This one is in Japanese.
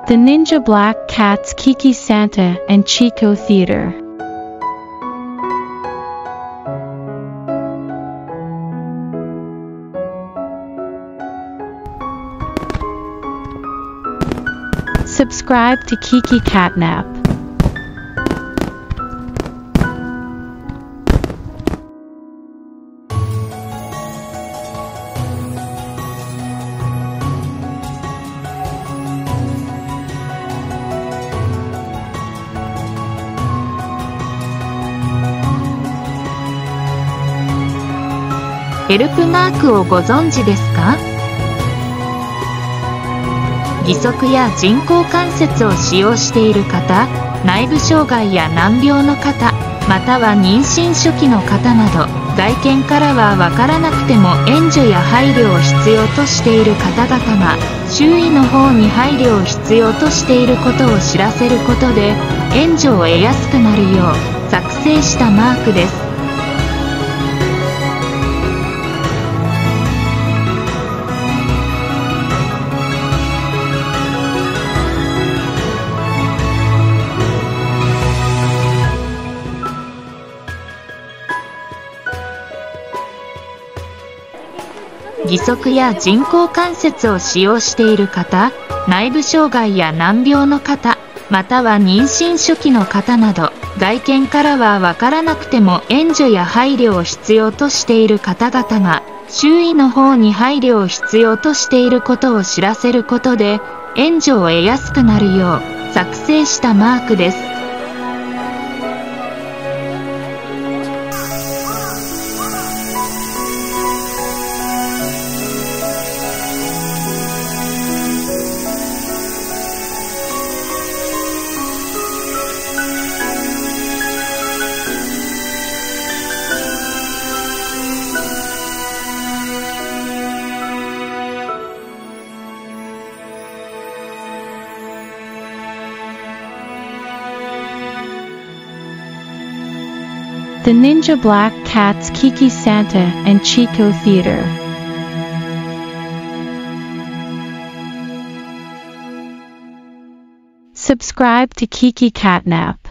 The Ninja Black Cats Kiki Santa and Chico Theater. Subscribe to Kiki Catnap. ヘルプマークをご存知ですか？義足や人工関節を使用している方、内部障害や難病の方、または妊娠初期の方など、外見からは分からなくても援助や配慮を必要としている方々が、周囲の方に配慮を必要としていることを知らせることで、援助を得やすくなるよう作成したマークです。義足や人工関節を使用している方、内部障害や難病の方、または妊娠初期の方など、外見からは分からなくても援助や配慮を必要としている方々が、周囲の方に配慮を必要としていることを知らせることで、援助を得やすくなるよう作成したマークです。 The Ninja Black Cats Kiki Santa and Chico Theater. Subscribe to Kiki Catnap.